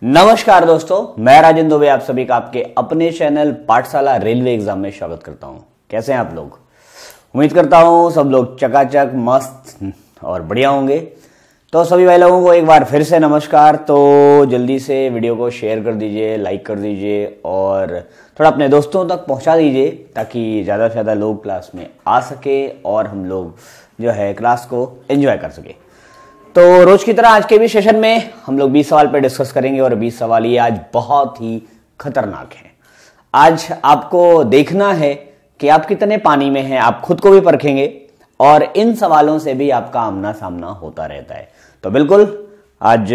नमस्कार दोस्तों, मैं राजेंद्र दुबे आप सभी का आपके अपने चैनल पाठशाला रेलवे एग्जाम में स्वागत करता हूं। कैसे हैं आप लोग? उम्मीद करता हूं सब लोग चकाचक मस्त और बढ़िया होंगे। तो सभी भाई लोगों को एक बार फिर से नमस्कार। तो जल्दी से वीडियो को शेयर कर दीजिए, लाइक कर दीजिए और थोड़ा अपने दोस्तों तक पहुंचा दीजिए ताकि ज़्यादा से ज़्यादा लोग क्लास में आ सके और हम लोग जो है क्लास को एंजॉय कर सके। तो रोज की तरह आज के भी सेशन में हम लोग 20 सवाल पर डिस्कस करेंगे और 20 सवाल ये आज बहुत ही खतरनाक हैं। आज आपको देखना है कि आप कितने पानी में हैं, आप खुद को भी परखेंगे और इन सवालों से भी आपका आमना सामना होता रहता है। तो बिल्कुल आज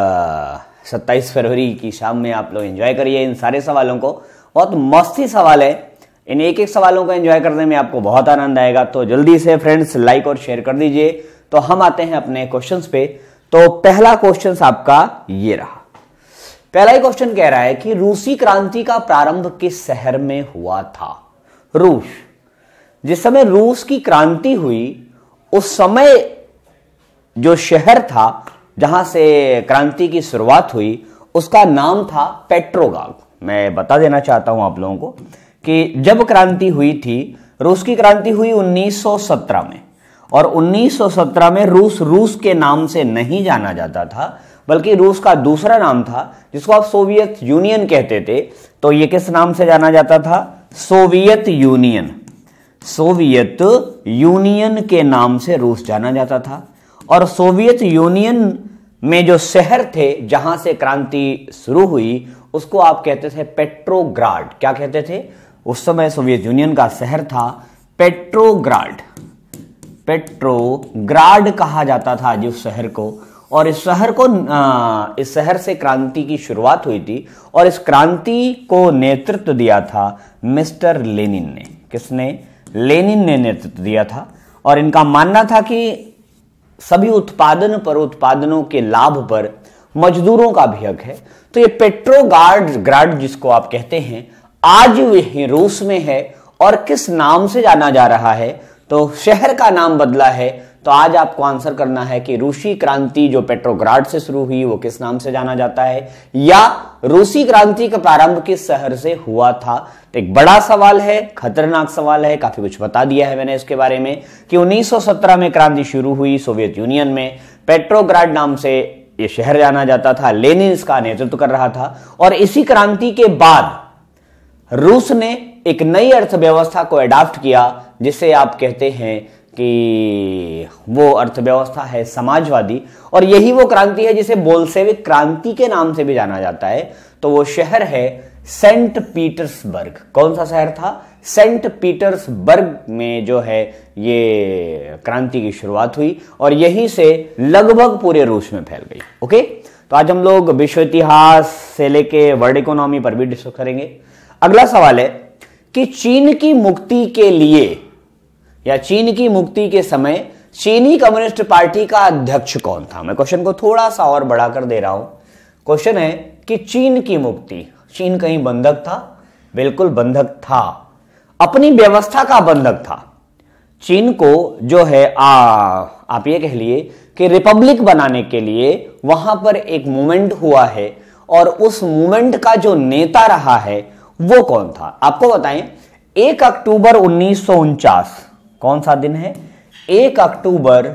27 फरवरी की शाम में आप लोग एंजॉय करिए इन सारे सवालों को। बहुत मस्ती सवाल है, इन एक एक सवालों को एंजॉय करने में आपको बहुत आनंद आएगा। तो जल्दी से फ्रेंड्स लाइक और शेयर कर दीजिए। तो हम आते हैं अपने क्वेश्चंस पे। तो पहला क्वेश्चन आपका ये रहा। पहला ही क्वेश्चन कह रहा है कि रूसी क्रांति का प्रारंभ किस शहर में हुआ था? रूस। जिस समय रूस की क्रांति हुई उस समय जो शहर था जहां से क्रांति की शुरुआत हुई उसका नाम था पेट्रोग्राड। मैं बता देना चाहता हूं आप लोगों को कि जब क्रांति हुई थी, रूस की क्रांति हुई 1917 में और 1917 में रूस के नाम से नहीं जाना जाता था बल्कि रूस का दूसरा नाम था जिसको आप सोवियत यूनियन कहते थे। तो ये किस नाम से जाना जाता था? Soviet union. सोवियत यूनियन के नाम से रूस जाना जाता था और सोवियत यूनियन में जो शहर थे जहां से क्रांति शुरू हुई उसको आप कहते थे पेट्रोग्राड। क्या कहते थे? उस समय सोवियत यूनियन का शहर था पेट्रोग्राड। पेट्रोग्राड कहा जाता था जिस शहर को। और इस शहर से क्रांति की शुरुआत हुई थी और इस क्रांति को नेतृत्व दिया था मिस्टर लेनिन ने। किसने? लेनिन ने नेतृत्व दिया था। और इनका मानना था कि सभी उत्पादनों के लाभ पर मजदूरों का भी हक है। तो ये पेट्रोग्राड जिसको आप कहते हैं आज वही रूस में है और किस नाम से जाना जा रहा है? तो शहर का नाम बदला है। तो आज आपको आंसर करना है कि रूसी क्रांति जो पेट्रोग्राड से शुरू हुई वो किस नाम से जाना जाता है, या रूसी क्रांति का प्रारंभ किस शहर से हुआ था। तो एक बड़ा सवाल है, खतरनाक सवाल है, काफी कुछ बता दिया है मैंने इसके बारे में कि 1917 में क्रांति शुरू हुई सोवियत यूनियन में। पेट्रोग्राड नाम से ये शहर जाना जाता था, लेनिन इसका नेतृत्व कर रहा था। और इसी क्रांति के बाद रूस ने एक नई अर्थव्यवस्था को अडॉप्ट किया जिसे आप कहते हैं कि वो अर्थव्यवस्था है समाजवादी। और यही वो क्रांति है जिसे बोल्शेविक क्रांति के नाम से भी जाना जाता है। तो वो शहर है सेंट पीटर्सबर्ग। कौन सा शहर था? सेंट पीटर्सबर्ग में जो है ये क्रांति की शुरुआत हुई और यहीं से लगभग पूरे रूस में फैल गई। ओके, तो आज हम लोग विश्व इतिहास से लेके वर्ल्ड इकोनॉमी पर भी डिस्कस करेंगे। अगला सवाल है कि चीन की मुक्ति के लिए या चीन की मुक्ति के समय चीनी कम्युनिस्ट पार्टी का अध्यक्ष कौन था? मैं क्वेश्चन को थोड़ा सा और बढ़ाकर दे रहा हूं। क्वेश्चन है कि चीन की मुक्ति, चीन कहीं बंधक था? बिल्कुल बंधक था, अपनी व्यवस्था का बंधक था। चीन को जो है आप ये कह लिए कि रिपब्लिक बनाने के लिए वहां पर एक मूवमेंट हुआ है और उस मूवमेंट का जो नेता रहा है वो कौन था? आपको बताएं, 1 अक्टूबर 1949 कौन सा दिन है? 1 अक्टूबर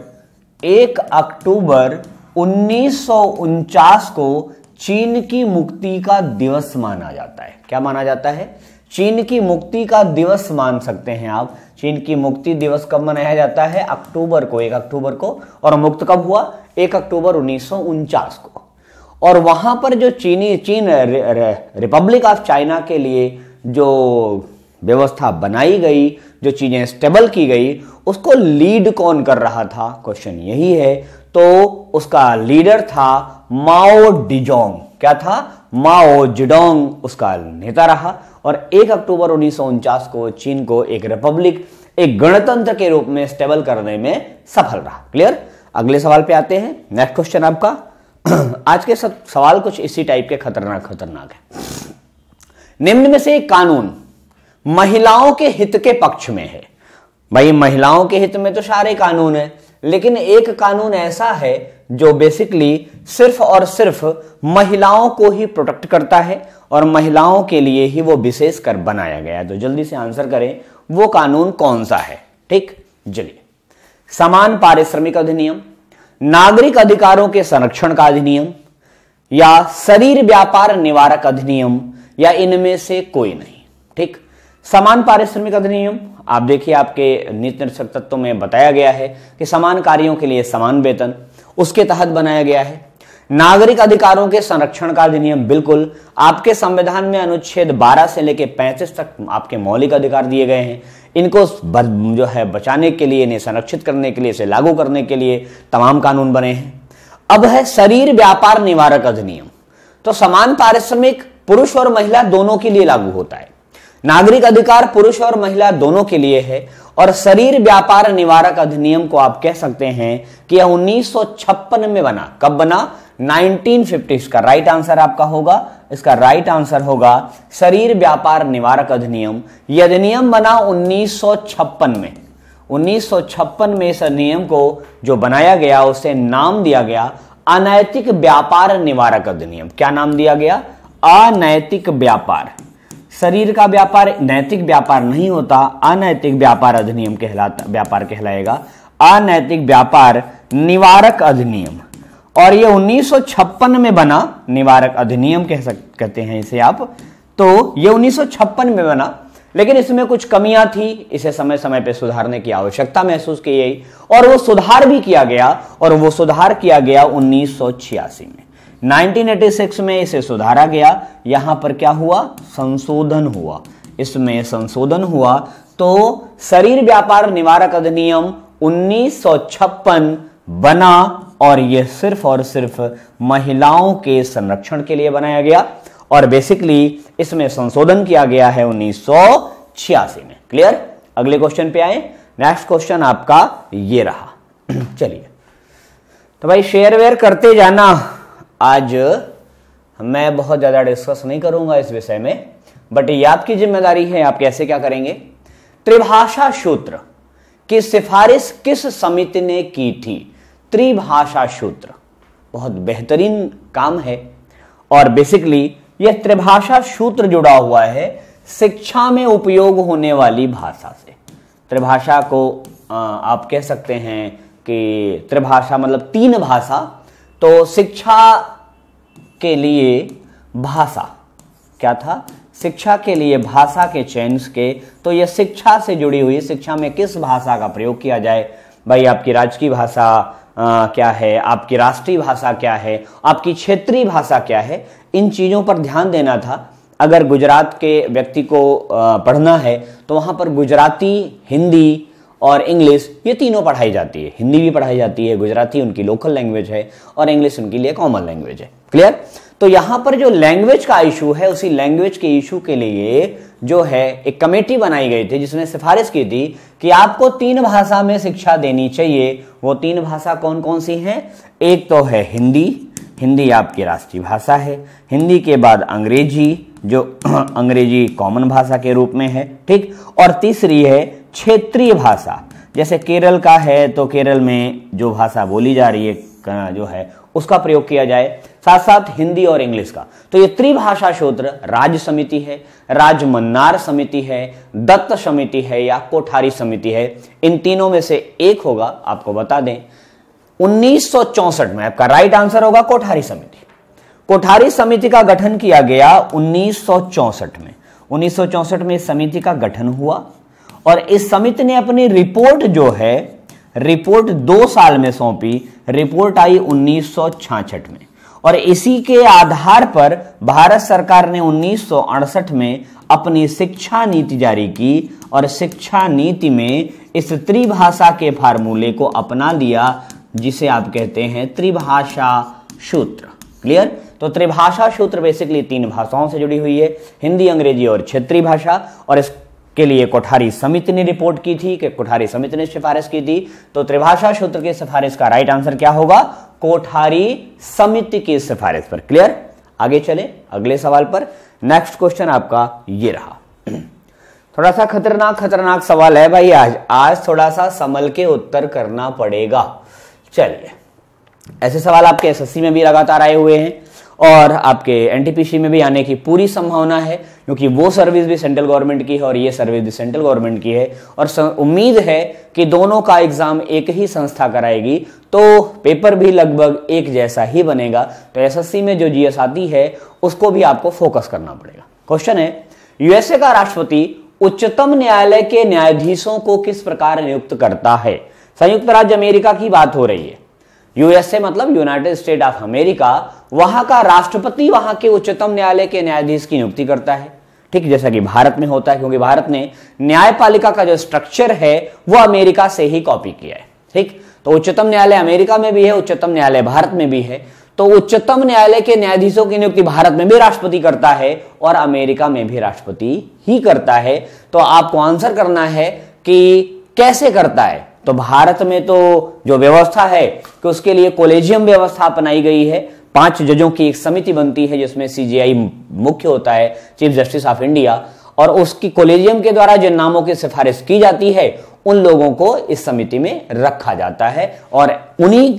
1949 को चीन की मुक्ति का दिवस माना जाता है। क्या माना जाता है? चीन की मुक्ति का दिवस मान सकते हैं आप। चीन की मुक्ति दिवस कब मनाया जाता है? अक्टूबर को, 1 अक्टूबर को। और मुक्त कब हुआ? 1 अक्टूबर 1949 को। और वहां पर जो चीन रिपब्लिक ऑफ चाइना के लिए जो व्यवस्था बनाई गई, जो चीजें स्टेबल की गई, उसको लीड कौन कर रहा था? क्वेश्चन यही है। तो उसका लीडर था माओ डिजोंग। क्या था? माओ जेडोंग उसका नेता रहा। और 1 अक्टूबर 1949 को चीन को एक रिपब्लिक, एक गणतंत्र के रूप में स्टेबल करने में सफल रहा। क्लियर? अगले सवाल पे आते हैं। नेक्स्ट क्वेश्चन आपका आज के सब सवाल कुछ इसी टाइप के खतरनाक है। निम्न में से एक कानून महिलाओं के हित के पक्ष में है। भाई महिलाओं के हित में तो सारे कानून है, लेकिन एक कानून ऐसा है जो बेसिकली सिर्फ और सिर्फ महिलाओं को ही प्रोटेक्ट करता है और महिलाओं के लिए ही वो विशेष कर बनाया गया है। तो जल्दी से आंसर करें, वो कानून कौन सा है? ठीक, चलिए, समान पारिश्रमिक अधिनियम, नागरिक अधिकारों के संरक्षण का अधिनियम, या शरीर व्यापार निवारक अधिनियम, या इनमें से कोई नहीं। ठीक, समान पारिश्रमिक अधिनियम, आप देखिए आपके नीति निर्देशक तत्व में बताया गया है कि समान कार्यों के लिए समान वेतन, उसके तहत बनाया गया है। नागरिक अधिकारों के संरक्षण का अधिनियम, बिल्कुल आपके संविधान में अनुच्छेद 12 से लेकर 35 तक आपके मौलिक अधिकार दिए गए हैं। इनको जो है बचाने के लिए, इन्हें संरक्षित करने के लिए, इसे लागू करने के लिए तमाम कानून बने हैं। अब है शरीर व्यापार निवारक अधिनियम। तो समान पारिश्रमिक पुरुष और महिला दोनों के लिए लागू होता है, नागरिक अधिकार पुरुष और महिला दोनों के लिए है, और शरीर व्यापार निवारक अधिनियम को आप कह सकते हैं कि यह 1956 में बना। कब बना? 1950। इसका राइट आंसर आपका होगा, इसका राइट आंसर होगा शरीर व्यापार निवारक अधिनियम। यह अधिनियम बना 1956 में। 1956 में इस अधिनियम को जो बनाया गया उसे नाम दिया गया अनैतिक व्यापार निवारक अधिनियम। क्या नाम दिया गया? अनैतिक व्यापार। शरीर का व्यापार नैतिक व्यापार नहीं होता, अनैतिक व्यापार अधिनियम व्यापार कहलाएगा, अनैतिक व्यापार निवारक अधिनियम। और ये 1956 में बना, निवारक अधिनियम कहते हैं इसे आप। तो ये 1956 में बना, लेकिन इसमें कुछ कमियां थी, इसे समय समय पे सुधारने की आवश्यकता महसूस की गई और वो सुधार भी किया गया, और वो सुधार किया गया 1986 में। 1986 में इसे सुधारा गया। यहां पर क्या हुआ? संशोधन हुआ, इसमें संशोधन हुआ। तो शरीर व्यापार निवारक अधिनियम 1956 बना और यह सिर्फ और सिर्फ महिलाओं के संरक्षण के लिए बनाया गया, और बेसिकली इसमें संशोधन किया गया है 1986 में। क्लियर? अगले क्वेश्चन पे आए। नेक्स्ट क्वेश्चन आपका ये रहा। चलिए, तो भाई शेयर वेयर करते जाना। आज मैं बहुत ज्यादा डिस्कस नहीं करूंगा इस विषय में, बट ये आपकी जिम्मेदारी है, आप कैसे क्या करेंगे। त्रिभाषा सूत्र की सिफारिश किस समिति ने की थी? त्रिभाषा सूत्र बहुत बेहतरीन काम है, और बेसिकली यह त्रिभाषा सूत्र जुड़ा हुआ है शिक्षा में उपयोग होने वाली भाषा से। त्रिभाषा को आप कह सकते हैं कि त्रिभाषा मतलब 3 भाषा। तो शिक्षा के लिए भाषा क्या था? शिक्षा के लिए भाषा के चयन के, तो यह शिक्षा से जुड़ी हुई, शिक्षा में किस भाषा का प्रयोग किया जाए। भाई आपकी राजकीय भाषा क्या है, आपकी राष्ट्रीय भाषा क्या है, आपकी क्षेत्रीय भाषा क्या है, इन चीजों पर ध्यान देना था। अगर गुजरात के व्यक्ति को पढ़ना है तो वहां पर गुजराती, हिंदी और इंग्लिश ये तीनों पढ़ाई जाती है। हिंदी भी पढ़ाई जाती है, गुजराती उनकी लोकल लैंग्वेज है और इंग्लिश उनके लिए कॉमन लैंग्वेज है। क्लियर? तो यहां पर जो लैंग्वेज का इशू है, उसी लैंग्वेज के इशू के लिए जो है एक कमेटी बनाई गई थी जिसने सिफारिश की थी कि आपको 3 भाषा में शिक्षा देनी चाहिए। वो 3 भाषा कौन कौन सी हैं? एक तो है हिंदी, हिंदी आपकी राष्ट्रीय भाषा है। हिंदी के बाद अंग्रेजी, जो अंग्रेजी कॉमन भाषा के रूप में है, ठीक। और तीसरी है क्षेत्रीय भाषा, जैसे केरल का है तो केरल में जो भाषा बोली जा रही है जो है उसका प्रयोग किया जाए, साथ साथ हिंदी और इंग्लिश का। तो ये त्रिभाषा सूत्र राज्य समिति है, राज्य मन्नार समिति है, दत्त समिति है या कोठारी समिति है, इन तीनों में से एक होगा। आपको बता दें 1964 में आपका राइट आंसर होगा कोठारी समिति। कोठारी समिति का गठन किया गया 1964 में। 1964 में इस समिति का गठन हुआ और इस समिति ने अपनी रिपोर्ट जो है, रिपोर्ट 2 साल में सौंपी। रिपोर्ट आई 1966 में और इसी के आधार पर भारत सरकार ने 1968 में अपनी शिक्षा नीति जारी की और शिक्षा नीति में इस त्रिभाषा के फार्मूले को अपना लिया, जिसे आप कहते हैं त्रिभाषा सूत्र। क्लियर? तो त्रिभाषा सूत्र बेसिकली 3 भाषाओं से जुड़ी हुई है, हिंदी, अंग्रेजी और क्षेत्रीय भाषा। और इसके लिए कोठारी समिति ने रिपोर्ट की थी, कि कोठारी समिति ने सिफारिश की थी। तो त्रिभाषा सूत्र की सिफारिश का राइट आंसर क्या होगा? कोठारी समिति की सिफारिश पर। क्लियर? आगे चले अगले सवाल पर। नेक्स्ट क्वेश्चन आपका ये रहा। थोड़ा सा खतरनाक सवाल है भाई। आज थोड़ा सा संभल के उत्तर करना पड़ेगा। चलिए ऐसे सवाल आपके एसएससी में भी लगातार आए हुए हैं और आपके एनटीपीसी में भी आने की पूरी संभावना है, क्योंकि वो सर्विस भी सेंट्रल गवर्नमेंट की है और ये सर्विस भी सेंट्रल गवर्नमेंट की है और उम्मीद है कि दोनों का एग्जाम एक ही संस्था कराएगी तो पेपर भी लगभग एक जैसा ही बनेगा। तो एसएससी में जो जीएस आती है उसको भी आपको फोकस करना पड़ेगा। क्वेश्चन है, यूएसए का राष्ट्रपति उच्चतम न्यायालय के न्यायाधीशों को किस प्रकार नियुक्त करता है? संयुक्त राज्य अमेरिका की बात हो रही है। यूएसए मतलब यूनाइटेड स्टेट ऑफ अमेरिका, वहां का राष्ट्रपति वहां के उच्चतम न्यायालय के न्यायाधीश की नियुक्ति करता है। ठीक जैसा कि भारत में होता है, क्योंकि भारत ने न्यायपालिका का जो स्ट्रक्चर है वो अमेरिका से ही कॉपी किया है। ठीक, तो उच्चतम न्यायालय अमेरिका में भी है, उच्चतम न्यायालय भारत में भी है। तो उच्चतम न्यायालय के न्यायाधीशों की नियुक्ति भारत में भी राष्ट्रपति करता है और अमेरिका में भी राष्ट्रपति ही करता है। तो आपको आंसर करना है कि कैसे करता है। तो भारत में तो जो व्यवस्था है कि उसके लिए कोलेजियम व्यवस्था अपनाई गई है। 5 जजों की एक समिति बनती है जिसमें सीजेआई मुख्य होता है, चीफ जस्टिस ऑफ इंडिया, और उसकी कोलेजियम के द्वारा जिन नामों की सिफारिश की जाती है उन लोगों को इस समिति में रखा जाता है और उन्हीं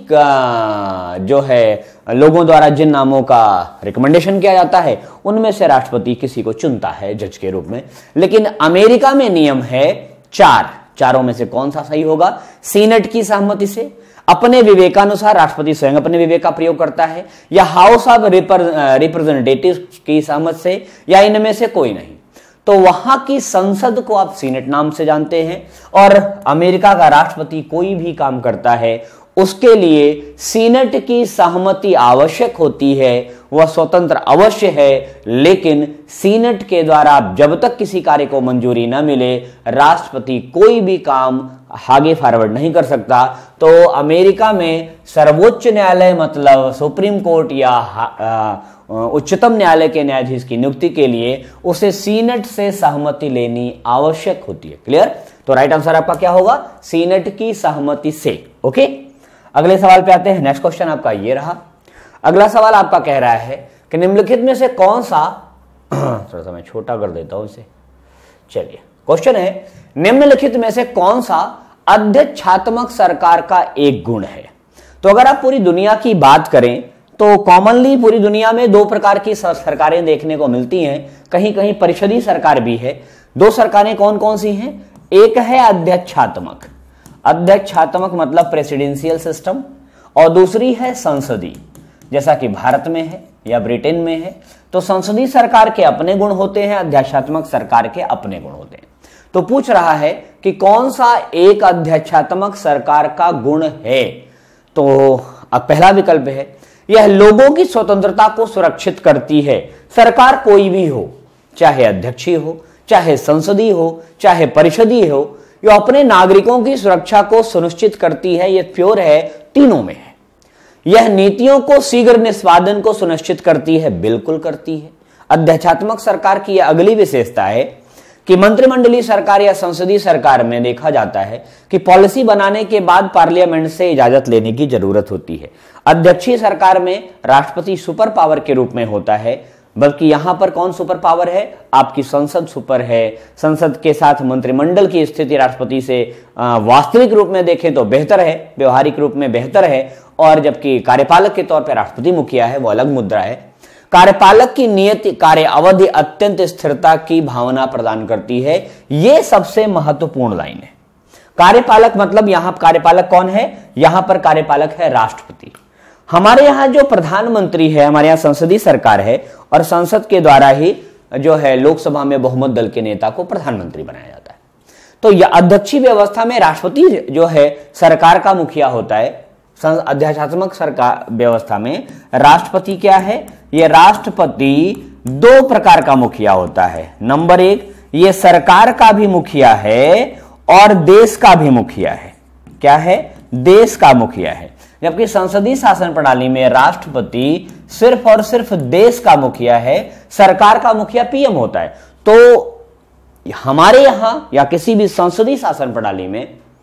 जो है लोगों द्वारा जिन नामों का रिकमेंडेशन किया जाता है उनमें से राष्ट्रपति किसी को चुनता है जज के रूप में। लेकिन अमेरिका में नियम है 4, चारों में से कौन सा सही होगा? सीनेट की सहमति से, अपने विवेकानुसार राष्ट्रपति स्वयं अपने विवेक का प्रयोग करता है, या हाउस ऑफ रिप्रेजेंटेटिव्स की सहमति से, या इनमें से कोई नहीं। तो वहां की संसद को आप सीनेट नाम से जानते हैं और अमेरिका का राष्ट्रपति कोई भी काम करता है उसके लिए सीनेट की सहमति आवश्यक होती है। वह स्वतंत्र अवश्य है, लेकिन सीनेट के द्वारा जब तक किसी कार्य को मंजूरी न मिले राष्ट्रपति कोई भी काम आगे फॉरवर्ड नहीं कर सकता। तो अमेरिका में सर्वोच्च न्यायालय मतलब सुप्रीम कोर्ट या उच्चतम न्यायालय के न्यायाधीश की नियुक्ति के लिए उसे सीनेट से सहमति लेनी आवश्यक होती है। क्लियर? तो राइट आंसर आपका क्या होगा? सीनेट की सहमति से। ओके, अगले सवाल पे आते हैं। नेक्स्ट क्वेश्चन आपका ये रहा। अगला सवाल आपका कह रहा है कि निम्नलिखित में से कौन सा थोड़ा सा मैं छोटा कर देता हूं इसे। चलिए, क्वेश्चन है, निम्नलिखित में से कौन सा अध्यक्षात्मक सरकार का एक गुण है? तो अगर आप पूरी दुनिया की बात करें तो कॉमनली पूरी दुनिया में 2 प्रकार की सरकारें देखने को मिलती हैं, कहीं कहीं परिषदीय सरकार भी है। 2 सरकारें कौन कौन सी हैं? एक है अध्यक्षात्मक, अध्यक्षात्मक मतलब प्रेसिडेंशियल सिस्टम, और दूसरी है संसदीय, जैसा कि भारत में है या ब्रिटेन में है। तो संसदीय सरकार के अपने गुण होते हैं, अध्यक्षात्मक सरकार के अपने गुण होते हैं। तो पूछ रहा है कि कौन सा एक अध्यक्षात्मक सरकार का गुण है? तो अब पहला विकल्प है, यह लोगों की स्वतंत्रता को सुरक्षित करती है। सरकार कोई भी हो, चाहे अध्यक्षीय हो, चाहे संसदीय हो, चाहे परिषदीय हो, यह अपने नागरिकों की सुरक्षा को सुनिश्चित करती है। यह प्योर है, तीनों में है। यह नीतियों को शीघ्र निष्पादन को सुनिश्चित करती है, बिल्कुल करती है। अध्यक्षात्मक सरकार की यह अगली विशेषता है कि मंत्रिमंडलीय सरकार या संसदीय सरकार में देखा जाता है कि पॉलिसी बनाने के बाद पार्लियामेंट से इजाजत लेने की जरूरत होती है। अध्यक्षीय सरकार में राष्ट्रपति सुपर पावर के रूप में होता है, बल्कि यहां पर कौन सुपर पावर है? आपकी संसद सुपर है। संसद के साथ मंत्रिमंडल की स्थिति राष्ट्रपति से वास्तविक रूप में देखें तो बेहतर है, व्यवहारिक रूप में बेहतर है, और जबकि कार्यपालक के तौर पर राष्ट्रपति मुखिया है, वो अलग मुद्रा है। कार्यपालक की नियत कार्य अवधि अत्यंत स्थिरता की भावना प्रदान करती है। यह सबसे महत्वपूर्ण लाइन है। कार्यपालक मतलब यहां कार्यपालक कौन है? यहां पर कार्यपालक है राष्ट्रपति। हमारे यहां जो प्रधानमंत्री है, हमारे यहां संसदीय सरकार है और संसद के द्वारा ही जो है लोकसभा में बहुमत दल के नेता को प्रधानमंत्री बनाया जाता है। तो यह अध्यक्षीय व्यवस्था में राष्ट्रपति जो है सरकार का मुखिया होता है। अध्यक्षात्मक सरकार व्यवस्था में राष्ट्रपति क्या है? यह राष्ट्रपति 2 प्रकार का मुखिया होता है। नंबर 1, यह सरकार का भी मुखिया है और देश का भी मुखिया है। क्या है? देश का मुखिया है। जबकि संसदीय शासन प्रणाली में राष्ट्रपति सिर्फ और सिर्फ देश का मुखिया है, सरकार का मुखिया पीएम होता है। तो हमारे यहां या किसी भी संसदीय शासन प्रणाली में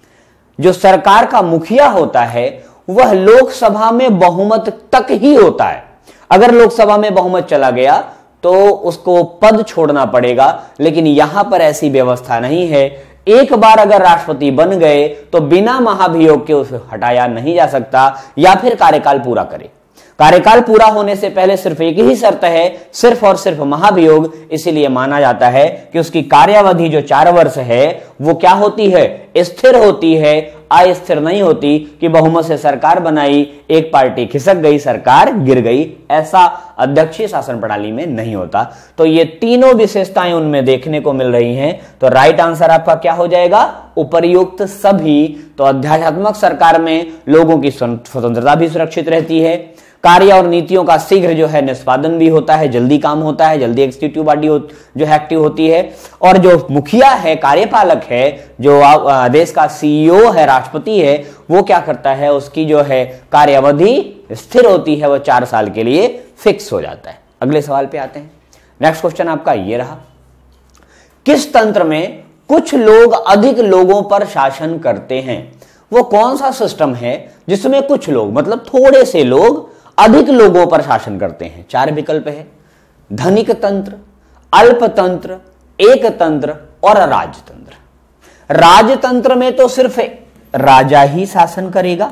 जो सरकार का मुखिया होता है वह लोकसभा में बहुमत तक ही होता है। अगर लोकसभा में बहुमत चला गया तो उसको पद छोड़ना पड़ेगा, लेकिन यहां पर ऐसी व्यवस्था नहीं है। एक बार अगर राष्ट्रपति बन गए तो बिना महाभियोग के उसे हटाया नहीं जा सकता या फिर कार्यकाल पूरा करे। कार्यकाल पूरा होने से पहले सिर्फ एक ही शर्त है, सिर्फ और सिर्फ महाभियोग। इसीलिए माना जाता है कि उसकी कार्यावधि जो 4 वर्ष है वो क्या होती है, स्थिर होती है, अस्थिर नहीं होती कि बहुमत से सरकार बनाई, एक पार्टी खिसक गई, सरकार गिर गई, ऐसा अध्यक्षीय शासन प्रणाली में नहीं होता। तो ये तीनों विशेषताएं उनमें देखने को मिल रही हैं। तो राइट आंसर आपका क्या हो जाएगा, उपर्युक्त सभी। तो अध्यात्मक सरकार में लोगों की स्वतंत्रता भी सुरक्षित रहती है, कार्य और नीतियों का शीघ्र जो है निष्पादन भी होता है, जल्दी काम होता है, जल्दी एग्जीक्यूटिव बॉडी जो है एक्टिव होती है, और जो मुखिया है, कार्यपालक है, जो देश का सीईओ है, राष्ट्रपति है, वो क्या करता है, उसकी जो है कार्यावधि स्थिर होती है, वो 4 साल के लिए फिक्स हो जाता है। अगले सवाल पे आते हैं। नेक्स्ट क्वेश्चन आपका ये रहा, किस तंत्र में कुछ लोग अधिक लोगों पर शासन करते हैं? वो कौन सा सिस्टम है जिसमें कुछ लोग, मतलब थोड़े से लोग अधिक लोगों पर शासन करते हैं? 4 विकल्प है, धनिक तंत्र, अल्पतंत्र, एक तंत्र और राजतंत्र। राजतंत्र में तो सिर्फ राजा ही शासन करेगा,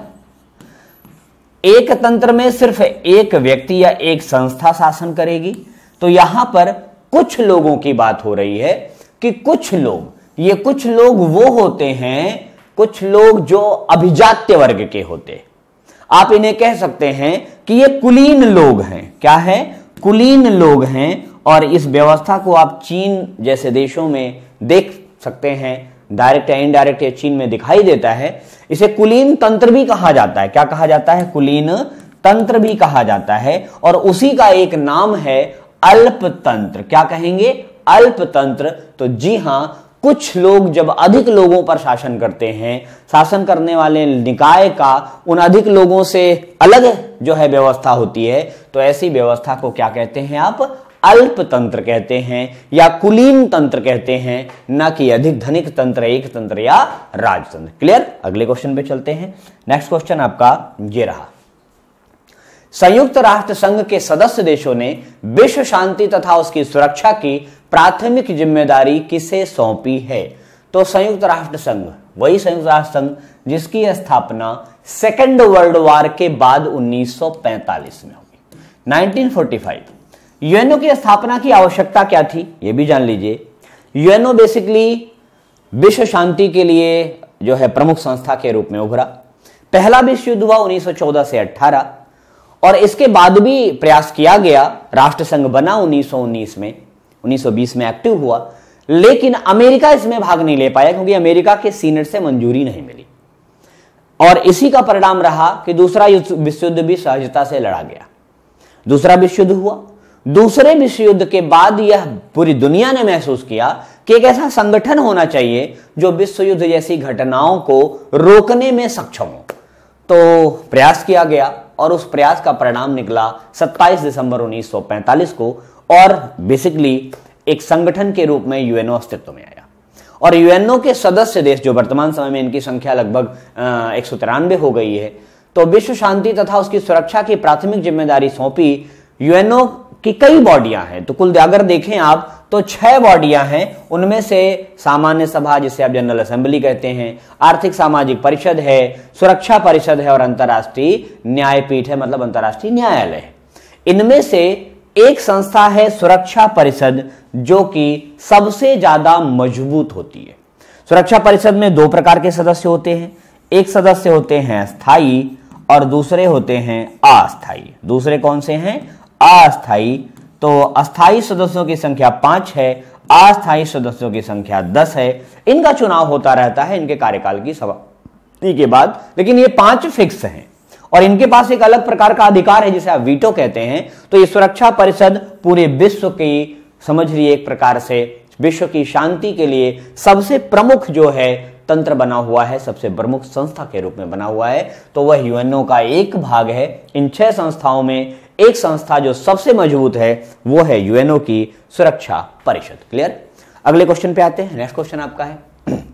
एक तंत्र में सिर्फ एक व्यक्ति या एक संस्था शासन करेगी। तो यहां पर कुछ लोगों की बात हो रही है कि कुछ लोग, ये कुछ लोग वो होते हैं, कुछ लोग जो अभिजात्य वर्ग के होते हैं। आप इन्हें कह सकते हैं कि ये कुलीन लोग हैं। क्या है, कुलीन लोग हैं। और इस व्यवस्था को आप चीन जैसे देशों में देख सकते हैं, डायरेक्ट या इनडायरेक्ट ये चीन में दिखाई देता है। इसे कुलीन तंत्र भी कहा जाता है। क्या कहा जाता है, कुलीन तंत्र भी कहा जाता है। और उसी का एक नाम है अल्पतंत्र। क्या कहेंगे, अल्पतंत्र। तो जी हां, कुछ लोग जब अधिक लोगों पर शासन करते हैं, शासन करने वाले निकाय का उन अधिक लोगों से अलग जो है व्यवस्था होती है, तो ऐसी व्यवस्था को क्या कहते हैं आप, अल्पतंत्र कहते हैं या कुलीन तंत्र कहते हैं, ना कि अधिक धनिक तंत्र, एक तंत्र या राजतंत्र। क्लियर। अगले क्वेश्चन पे चलते हैं। नेक्स्ट क्वेश्चन आपका ये रहा, संयुक्त राष्ट्र संघ के सदस्य देशों ने विश्व शांति तथा उसकी सुरक्षा की प्राथमिक जिम्मेदारी किसे सौंपी है? तो संयुक्त राष्ट्र संघ, वही संयुक्त राष्ट्र संघ जिसकी स्थापना सेकेंड वर्ल्ड वॉर के बाद 1945 में होगी, 1945। यूएनओ की स्थापना की आवश्यकता क्या थी, यह भी जान लीजिए। यूएनओ बेसिकली विश्व शांति के लिए जो है प्रमुख संस्था के रूप में उभरा। पहला विश्व युद्ध हुआ 1914 से 18 और इसके बाद भी प्रयास किया गया। राष्ट्र संघ बना 1919 में, 1920 में एक्टिव हुआ, लेकिन अमेरिका इसमें भाग नहीं ले पाया क्योंकि अमेरिका के सीनेट से मंजूरी नहीं मिली। और इसी का परिणाम रहा कि दूसरा विश्व युद्ध भी सहजता से लड़ा गया। दूसरा विश्व युद्ध हुआ। दूसरे विश्व युद्ध के बाद यह पूरी दुनिया ने महसूस किया कि एक ऐसा संगठन होना चाहिए जो विश्व युद्ध जैसी घटनाओं को रोकने में सक्षम हो। तो प्रयास किया गया और उस प्रयास का परिणाम निकला 27 दिसंबर 1945 को, और बेसिकली एक संगठन के रूप में यूएनओ अस्तित्व में आया। और यूएनओ के सदस्य देश, जो वर्तमान समय में इनकी संख्या लगभग 193 हो गई है, तो विश्व शांति तथा उसकी सुरक्षा की प्राथमिक जिम्मेदारी सौंपी। यूएनओ की कई बॉडियां हैं, तो कुल अगर देखें आप तो 6 बॉडियां हैं। उनमें से सामान्य सभा, जिसे आप जनरल असेंबली कहते हैं, आर्थिक सामाजिक परिषद है, सुरक्षा परिषद है और अंतर्राष्ट्रीय न्यायपीठ है, मतलब अंतर्राष्ट्रीय न्यायालय है। इनमें से एक संस्था है सुरक्षा परिषद, जो कि सबसे ज्यादा मजबूत होती है। सुरक्षा परिषद में 2 प्रकार के सदस्य होते हैं। एक सदस्य होते हैं स्थायी और दूसरे होते हैं अस्थायी। दूसरे कौन से हैं, अस्थायी। तो अस्थायी सदस्यों की संख्या 5 है, अस्थायी सदस्यों की संख्या 10 है। इनका चुनाव होता रहता है इनके कार्यकाल की समाप्ति के बाद, लेकिन ये 5 फिक्स हैं और इनके पास एक अलग प्रकार का अधिकार है जिसे आप वीटो कहते हैं। तो ये सुरक्षा परिषद पूरे विश्व की, समझ लीजिए एक प्रकार से विश्व की शांति के लिए सबसे प्रमुख जो है तंत्र बना हुआ है, सबसे प्रमुख संस्था के रूप में बना हुआ है। तो वह यूएनओ का एक भाग है। इन 6 संस्थाओं में एक संस्था जो सबसे मजबूत है वो है यूएनओ की सुरक्षा परिषद। क्लियर। अगले क्वेश्चन पे आते हैं। नेक्स्ट क्वेश्चन आपका है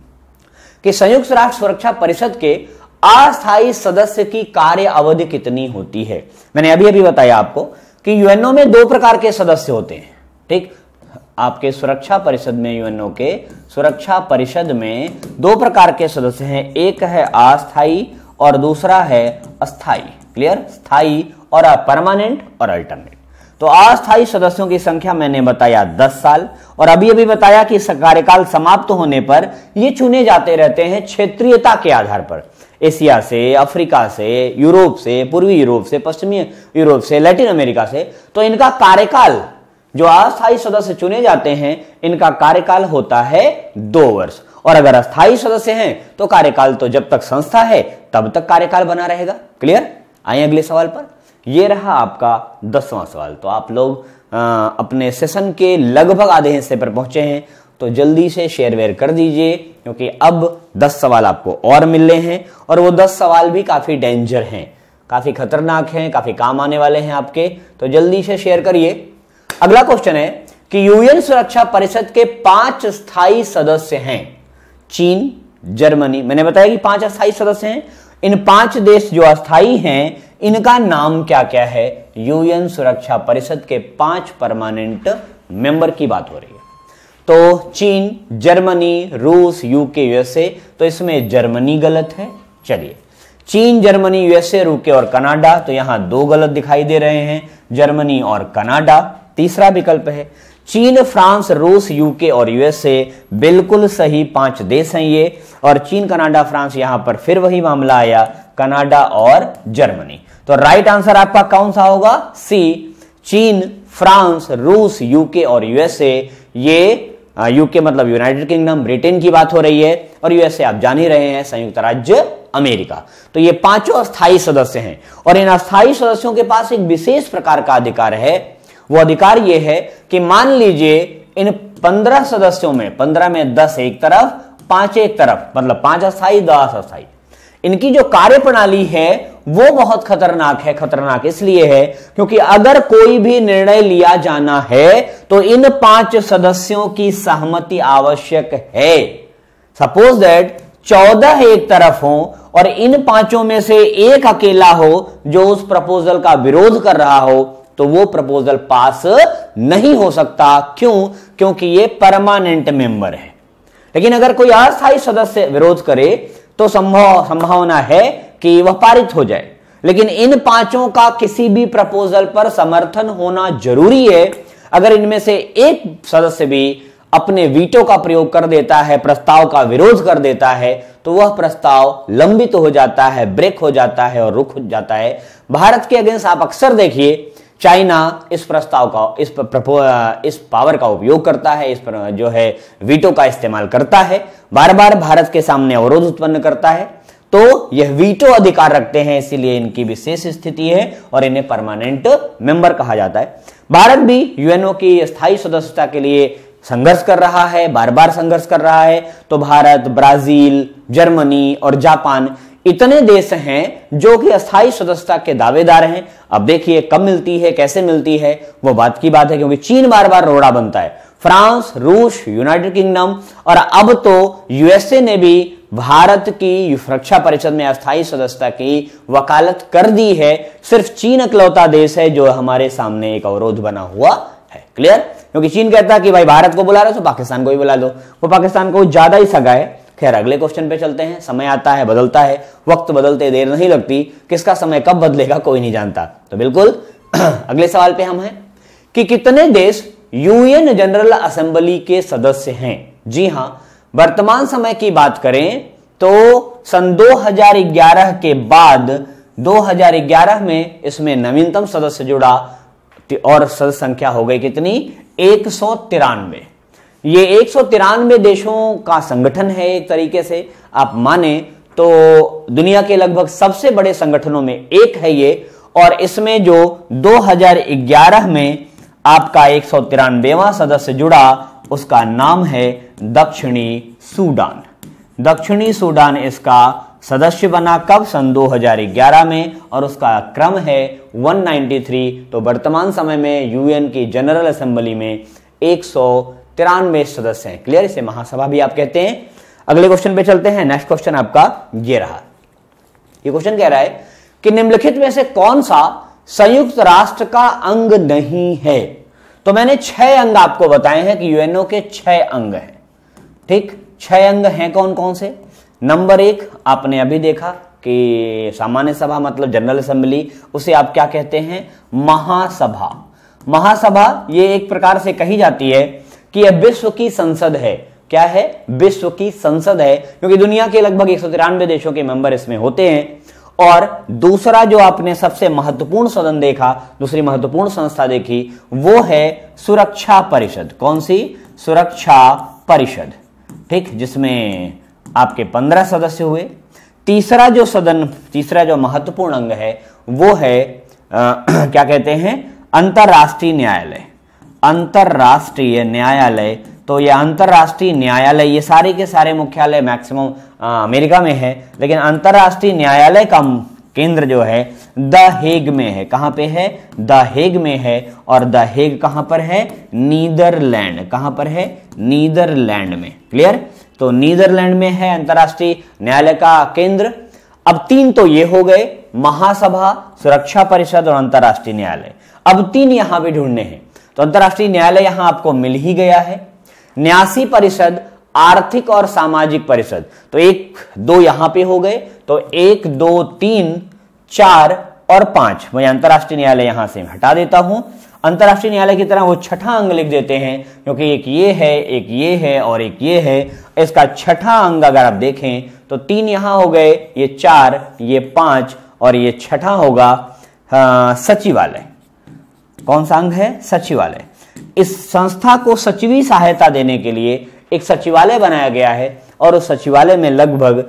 कि संयुक्त राष्ट्र सुरक्षा परिषद के अस्थायी सदस्य की कार्य अवधि कितनी होती है? मैंने अभी अभी बताया आपको कि यूएनओ में 2 प्रकार के सदस्य होते हैं, ठीक। आपके सुरक्षा परिषद में, यूएनओ के सुरक्षा परिषद में दो प्रकार के सदस्य हैं, एक है अस्थायी और दूसरा है अस्थायी। क्लियर? स्थायी और परमानेंट और अल्टरनेट। तो अस्थायी सदस्यों की संख्या मैंने बताया 10 साल, और अभी अभी बताया कि कार्यकाल समाप्त होने पर ये चुने जाते रहते हैं क्षेत्रीयता के आधार पर, एशिया से, अफ्रीका से, यूरोप से, पूर्वी यूरोप से, पश्चिमी यूरोप से, लैटिन अमेरिका से। तो इनका कार्यकाल, जो अस्थायी सदस्य चुने जाते हैं, इनका कार्यकाल होता है 2 वर्ष, और अगर अस्थायी सदस्य हैं तो कार्यकाल तो जब तक संस्था है तब तक कार्यकाल बना रहेगा। क्लियर? आइए अगले सवाल पर। यह रहा आपका 10वां सवाल। तो आप लोग अपने सेशन के लगभग आधे हिस्से पर पहुंचे हैं, तो जल्दी से शेयर वेयर कर दीजिए, क्योंकि अब 10 सवाल आपको और मिलने हैं, और वो 10 सवाल भी काफी डेंजर हैं, काफी खतरनाक हैं, काफी काम आने वाले हैं आपके। तो जल्दी से शेयर करिए। अगला क्वेश्चन है कि यूएन सुरक्षा परिषद के 5 स्थायी सदस्य हैं, चीन, जर्मनी। मैंने बताया कि 5 अस्थायी सदस्य हैं। इन 5 देश जो अस्थायी हैं, इनका नाम क्या क्या है? यूएन सुरक्षा परिषद के 5 परमानेंट मेंबर की बात हो रही है। तो चीन, जर्मनी, रूस, यूके, यूएसए। तो इसमें जर्मनी गलत है। चलिए, चीन, जर्मनी, यूएसए, यूके और कनाडा। तो यहां 2 गलत दिखाई दे रहे हैं, जर्मनी और कनाडा। तीसरा विकल्प है चीन, फ्रांस, रूस, यूके और यूएसए। बिल्कुल सही 5 देश हैं ये, और चीन, कनाडा, फ्रांस, यहां पर फिर वही मामला आया, कनाडा और जर्मनी। तो राइट आंसर आपका कौन सा होगा? सी, चीन, फ्रांस, रूस, यूके और यूएसए। ये यूके मतलब यूनाइटेड किंगडम, ब्रिटेन की बात हो रही है, और यूएसए आप जान ही रहे हैं, संयुक्त राज्य अमेरिका। तो ये 5 अस्थायी सदस्य हैं, और इन अस्थायी सदस्यों के पास एक विशेष प्रकार का अधिकार है। वो अधिकार ये है कि मान लीजिए इन 15 सदस्यों में, 15 में 10 एक तरफ, 5 एक तरफ, मतलब 5 अस्थायी, 10 अस्थायी। इनकी जो कार्यप्रणाली है वो बहुत खतरनाक है। खतरनाक इसलिए है क्योंकि अगर कोई भी निर्णय लिया जाना है तो इन 5 सदस्यों की सहमति आवश्यक है। सपोज दैट 14 एक तरफ हो और इन 5 में से एक अकेला हो जो उस प्रपोजल का विरोध कर रहा हो, तो वो प्रपोजल पास नहीं हो सकता। क्यों? क्योंकि ये परमानेंट मेंबर है। लेकिन अगर कोई अस्थायी सदस्य विरोध करे तो संभावना है कि वह पारित हो जाए। लेकिन इन 5 का किसी भी प्रपोजल पर समर्थन होना जरूरी है। अगर इनमें से एक सदस्य भी अपने वीटो का प्रयोग कर देता है, प्रस्ताव का विरोध कर देता है, तो वह प्रस्ताव लंबित हो जाता है, ब्रेक हो जाता है और रुक जाता है। भारत के अगेंस्ट आप अक्सर देखिए चाइना इस प्रस्ताव का, इस पावर का उपयोग करता है, इस पर जो है वीटो का इस्तेमाल करता है, बार बार भारत के सामने अवरोध उत्पन्न करता है। तो यह वीटो अधिकार रखते हैं, इसीलिए इनकी विशेष स्थिति है और इन्हें परमानेंट मेंबर कहा जाता है। भारत भी यूएनओ की स्थायी सदस्यता के लिए संघर्ष कर रहा है, बार बार संघर्ष कर रहा है। तो भारत, ब्राजील, जर्मनी और जापान इतने देश हैं जो कि अस्थायी सदस्यता के दावेदार हैं। अब देखिए कब मिलती है, कैसे मिलती है, वो बात की बात है, क्योंकि चीन बार बार रोड़ा बनता है। फ्रांस, रूस, यूनाइटेड किंगडम और अब तो यूएसए ने भी भारत की सुरक्षा परिषद में अस्थायी सदस्यता की वकालत कर दी है। सिर्फ चीन इकलौता देश है जो हमारे सामने एक अवरोध बना हुआ है। क्लियर? क्योंकि चीन कहता है कि भाई भारत को बुला रहे हो तो पाकिस्तान को भी बुला दो। वो पाकिस्तान को ज्यादा ही सगा है। खैर, अगले क्वेश्चन पे चलते हैं। समय आता है, बदलता है, वक्त बदलते देर नहीं लगती। किसका समय कब बदलेगा कोई नहीं जानता। तो बिल्कुल अगले सवाल पे हम हैं कि कितने देश यूएन जनरल असेंबली के सदस्य हैं? जी हां, वर्तमान समय की बात करें तो सन 2011 के बाद 2011 में इसमें नवीनतम सदस्य जुड़ा और सदस्य संख्या हो गई कितनी? 193। ये 193 देशों का संगठन है। एक तरीके से आप माने तो दुनिया के लगभग सबसे बड़े संगठनों में एक है ये। और इसमें जो 2011 में आपका 193वां सदस्य जुड़ा उसका नाम है दक्षिणी सूडान। दक्षिणी सूडान इसका सदस्य बना कब? सन 2011 में, और उसका क्रम है 193। तो वर्तमान समय में यूएन की जनरल असेंबली में 193 सदस्य हैं। क्लियर? इसे महासभा भी आप कहते हैं। अगले क्वेश्चन पे चलते हैं। नेक्स्ट क्वेश्चन आपका ये रहा। ये क्वेश्चन कह रहा है कि निम्नलिखित में से कौन सा संयुक्त राष्ट्र का अंग नहीं है? तो मैंने 6 अंग आपको बताए हैं कि यूएनओ के 6 अंग हैं। ठीक, 6 अंग हैं कौन कौन से? नंबर 1 आपने अभी देखा कि सामान्य सभा मतलब जनरल असेंबली, उसे आप क्या कहते हैं? महासभा। महासभा ये एक प्रकार से कही जाती है कि यह विश्व की संसद है। क्या है? विश्व की संसद है, क्योंकि दुनिया के लगभग 193 देशों के मेंबर इसमें होते हैं। और दूसरा जो आपने सबसे महत्वपूर्ण सदन देखा, दूसरी महत्वपूर्ण संस्था देखी, वो है सुरक्षा परिषद। कौन सी? सुरक्षा परिषद। ठीक, जिसमें आपके 15 सदस्य हुए। तीसरा जो महत्वपूर्ण अंग है वो है क्या कहते हैं? अंतरराष्ट्रीय न्यायालय। अंतरराष्ट्रीय न्यायालय, तो ये अंतरराष्ट्रीय न्यायालय, ये सारे के सारे मुख्यालय मैक्सिमम अमेरिका में है, लेकिन अंतरराष्ट्रीय न्यायालय का केंद्र जो है द हेग में है। कहां पे है? द हेग में है। और द हेग कहां पर है? नीदरलैंड। कहां पर है? नीदरलैंड में। क्लियर? तो नीदरलैंड में है अंतरराष्ट्रीय न्यायालय का केंद्र। अब 3 तो ये हो गए, महासभा, सुरक्षा परिषद और अंतरराष्ट्रीय न्यायालय। अब 3 यहां भी ढूंढने हैं, तो अंतरराष्ट्रीय न्यायालय यहां आपको मिल ही गया है। न्यासी परिषद, आर्थिक और सामाजिक परिषद, तो 1 2 यहां पे हो गए, तो 1 2 3 4 और 5 मैं अंतरराष्ट्रीय न्यायालय यहां से हटा देता हूं। अंतरराष्ट्रीय न्यायालय की तरह वो छठा अंग लिख देते हैं, क्योंकि एक ये है, एक ये है और एक ये है। इसका छठा अंग अगर आप देखें तो 3 यहां हो गए, ये 4, ये 5 और ये छठा होगा सचिवालय। कौन सा अंग है? सचिवालय। इस संस्था को सचिवी सहायता देने के लिए एक सचिवालय बनाया गया है और उस सचिवालय में लगभग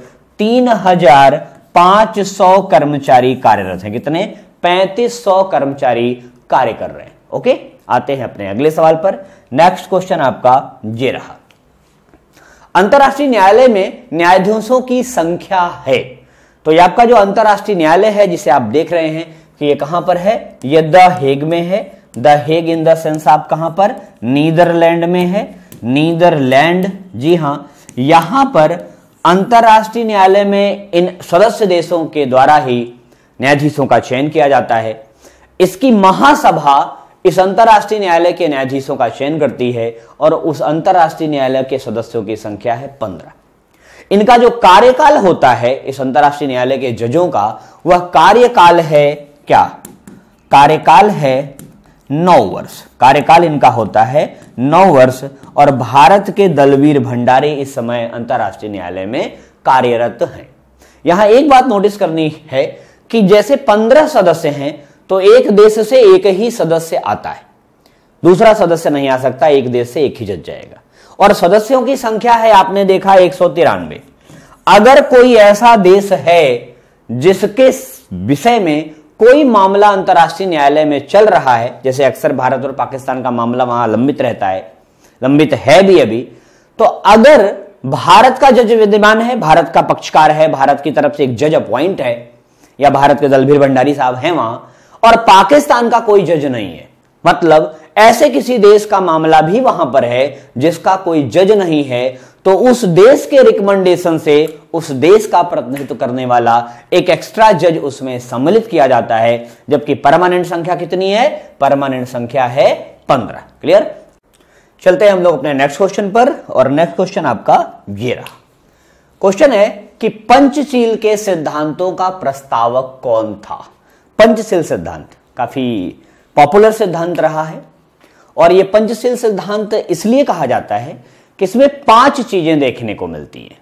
3500 कर्मचारी कार्यरत हैं। कितने? 3500 कर्मचारी कार्य कर रहे हैं। ओके, आते हैं अपने अगले सवाल पर। नेक्स्ट क्वेश्चन आपका ये रहा, अंतरराष्ट्रीय न्यायालय में न्यायाधीशों की संख्या है। तो ये आपका जो अंतरराष्ट्रीय न्यायालय है जिसे आप देख रहे हैं कि ये कहां पर है? ये द हेग में है। The Hague in the sense आप कहां पर? नीदरलैंड में है। नीदरलैंड, जी हां। यहां पर अंतरराष्ट्रीय न्यायालय में इन सदस्य देशों के द्वारा ही न्यायाधीशों का चयन किया जाता है। इसकी महासभा इस अंतरराष्ट्रीय न्यायालय के न्यायाधीशों का चयन करती है और उस अंतरराष्ट्रीय न्यायालय के सदस्यों की संख्या है 15। इनका जो कार्यकाल होता है इस अंतरराष्ट्रीय न्यायालय के जजों का, वह कार्यकाल है क्या? कार्यकाल है 9 वर्ष। कार्यकाल इनका होता है 9 वर्ष। और भारत के दलवीर भंडारी इस समय अंतरराष्ट्रीय न्यायालय में कार्यरत हैं। यहां एक बात नोटिस करनी है कि जैसे 15 सदस्य हैं तो एक देश से एक ही सदस्य आता है, दूसरा सदस्य नहीं आ सकता, एक देश से एक ही जज जाएगा। और सदस्यों की संख्या है आपने देखा 193। अगर कोई ऐसा देश है जिसके विषय में कोई मामला अंतरराष्ट्रीय न्यायालय में चल रहा है, जैसे अक्सर भारत और पाकिस्तान का मामला वहां लंबित रहता है, लंबित है भी अभी, तो अगर भारत का जज विद्यमान है, भारत का पक्षकार है, भारत की तरफ से एक जज अपॉइंट है, या भारत के दलवीर भंडारी साहब हैं वहां, और पाकिस्तान का कोई जज नहीं है, मतलब ऐसे किसी देश का मामला भी वहां पर है जिसका कोई जज नहीं है, तो उस देश के रिकमेंडेशन से उस देश का प्रतिनिधित्व करने वाला एक एक्स्ट्रा जज उसमें सम्मिलित किया जाता है। जबकि परमानेंट संख्या कितनी है? परमानेंट संख्या है 15। क्लियर? चलते हैं हम लोग अपने नेक्स्ट क्वेश्चन पर, और नेक्स्ट क्वेश्चन आपका ये रहा। क्वेश्चन है कि पंचशील के सिद्धांतों का प्रस्तावक कौन था? पंचशील सिद्धांत काफी पॉपुलर सिद्धांत रहा है, और यह पंचशील सिद्धांत इसलिए कहा जाता है कि इसमें 5 चीजें देखने को मिलती हैं।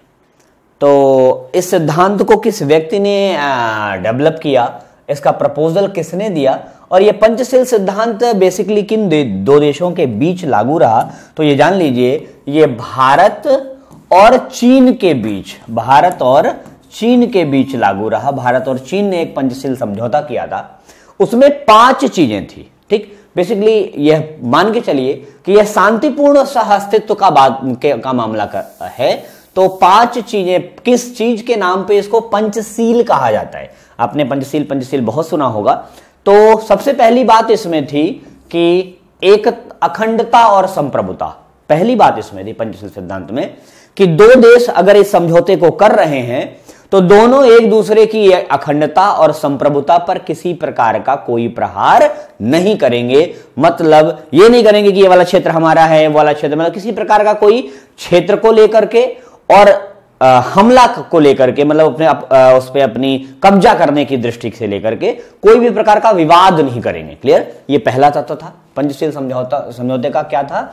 तो इस सिद्धांत को किस व्यक्ति ने डेवलप किया, इसका प्रपोजल किसने दिया, और यह पंचशील सिद्धांत बेसिकली किन 2 देशों के बीच लागू रहा? तो ये जान लीजिए, ये भारत और चीन के बीच, भारत और चीन के बीच लागू रहा। भारत और चीन ने एक पंचशील समझौता किया था, उसमें 5 चीजें थी। ठीक, बेसिकली यह मान के चलिए कि यह शांतिपूर्ण सह अस्तित्व का मामला है। तो 5 चीजें, किस चीज के नाम पे इसको पंचशील कहा जाता है? आपने पंचशील बहुत सुना होगा। तो सबसे पहली बात इसमें थी कि एक अखंडता और संप्रभुता। पहली बात इसमें थी पंचशील सिद्धांत में कि 2 देश अगर इस समझौते को कर रहे हैं तो दोनों एक दूसरे की अखंडता और संप्रभुता पर किसी प्रकार का कोई प्रहार नहीं करेंगे। मतलब ये नहीं करेंगे कि ये वाला क्षेत्र हमारा है, वो वाला क्षेत्र, मतलब किसी प्रकार का कोई क्षेत्र को लेकर के और हमला को लेकर के, मतलब अपने उस पर अपनी कब्जा करने की दृष्टि से लेकर के कोई भी प्रकार का विवाद नहीं करेंगे। क्लियर? ये पहला तत्व था पंचशील समझौते का। क्या था?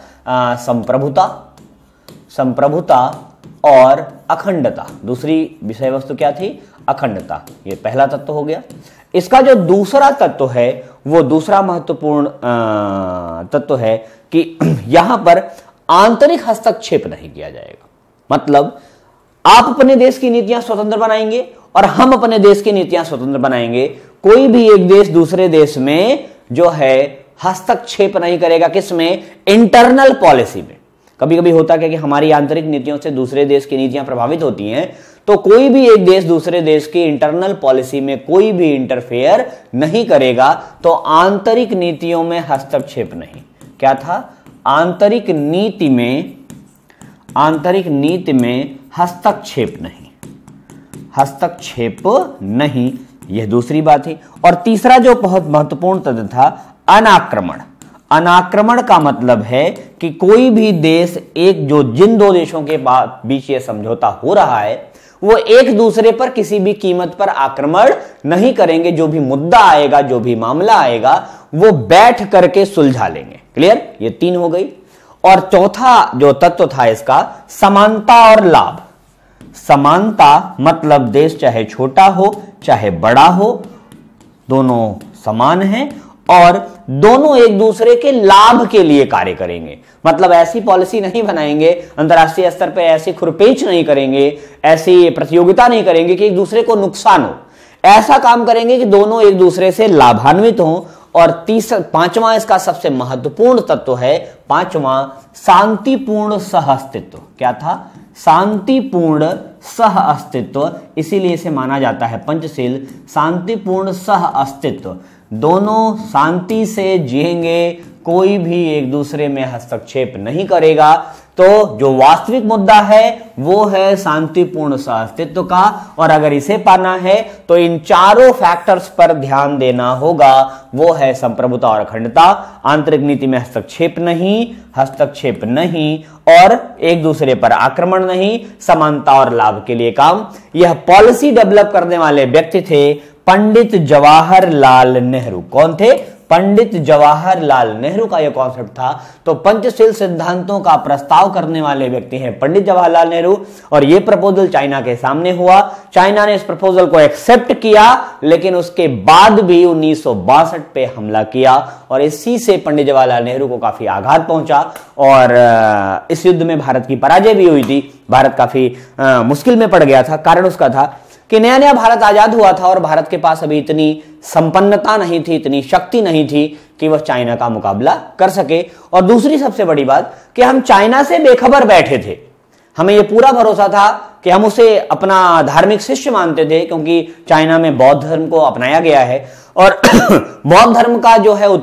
संप्रभुता और अखंडता। दूसरी विषय वस्तु क्या थी? अखंडता। ये पहला तत्व हो गया। इसका जो दूसरा तत्व है वो दूसरा महत्वपूर्ण तत्व है कि यहां पर आंतरिक हस्तक्षेप नहीं किया जाएगा। मतलब आप अपने देश की नीतियां स्वतंत्र बनाएंगे और हम अपने देश की नीतियां स्वतंत्र बनाएंगे। कोई भी एक देश दूसरे देश में जो है हस्तक्षेप नहीं करेगा। किसमें? इंटरनल पॉलिसी में। कभी कभी होता है कि हमारी आंतरिक नीतियों से दूसरे देश की नीतियां प्रभावित होती हैं, तो कोई भी एक देश दूसरे देश की इंटरनल पॉलिसी में कोई भी इंटरफेयर नहीं करेगा। तो आंतरिक नीतियों में हस्तक्षेप नहीं। क्या था? आंतरिक नीति में हस्तक्षेप नहीं। यह दूसरी बात है। और तीसरा जो बहुत महत्वपूर्ण तत्व था, अनाक्रमण। अनाक्रमण का मतलब है कि कोई भी देश जिन दो देशों के बीच यह समझौता हो रहा है वो एक दूसरे पर किसी भी कीमत पर आक्रमण नहीं करेंगे। जो भी मुद्दा आएगा, जो भी मामला आएगा, वो बैठ करके सुलझा लेंगे। क्लियर? ये तीन हो गई। और चौथा जो तत्व था इसका, समानता और लाभ। समानता मतलब देश चाहे छोटा हो चाहे बड़ा हो, दोनों समान हैं और दोनों एक दूसरे के लाभ के लिए कार्य करेंगे। मतलब ऐसी पॉलिसी नहीं बनाएंगे, अंतरराष्ट्रीय स्तर पर ऐसी खुरपेच नहीं करेंगे, ऐसी प्रतियोगिता नहीं करेंगे कि एक दूसरे को नुकसान हो। ऐसा काम करेंगे कि दोनों एक दूसरे से लाभान्वित हों। और पांचवा इसका सबसे महत्वपूर्ण तत्व है, पांचवा, शांतिपूर्ण सहअस्तित्व। क्या था? शांतिपूर्ण सहअस्तित्व। इसीलिए इसे माना जाता है पंचशील, शांतिपूर्ण सहअस्तित्व। दोनों शांति से जिएंगे, कोई भी एक दूसरे में हस्तक्षेप नहीं करेगा। तो जो वास्तविक मुद्दा है वो है शांतिपूर्ण सहअस्तित्व का। और अगर इसे पाना है तो इन चारों फैक्टर्स पर ध्यान देना होगा। वो है संप्रभुता और अखंडता, आंतरिक नीति में हस्तक्षेप नहीं और एक दूसरे पर आक्रमण नहीं, समानता और लाभ के लिए काम। यह पॉलिसी डेवलप करने वाले व्यक्ति थे पंडित जवाहरलाल नेहरू। कौन थे? पंडित जवाहरलाल नेहरू का यह कॉन्सेप्ट था। तो पंचशील सिद्धांतों का प्रस्ताव करने वाले व्यक्ति हैं पंडित जवाहरलाल नेहरू। और यह प्रपोजल चाइना के सामने हुआ। चाइना ने इस प्रपोजल को एक्सेप्ट किया, लेकिन उसके बाद भी 1962 पे हमला किया और इसी से पंडित जवाहरलाल नेहरू को काफी आघात पहुंचा और इस युद्ध में भारत की पराजय भी हुई थी। भारत काफी मुश्किल में पड़ गया था। कारण उसका था कि नया नया भारत आजाद हुआ था और भारत के पास अभी इतनी संपन्नता नहीं थी, इतनी शक्ति नहीं थी कि वह चाइना का मुकाबला कर सके। और दूसरी सबसे बड़ी बात कि हम चाइना से बेखबर बैठे थे। हमें यह पूरा भरोसा था कि हम उसे अपना धार्मिक शिष्य मानते थे, क्योंकि चाइना में बौद्ध धर्म को अपनाया गया है और बौद्ध धर्म का जो है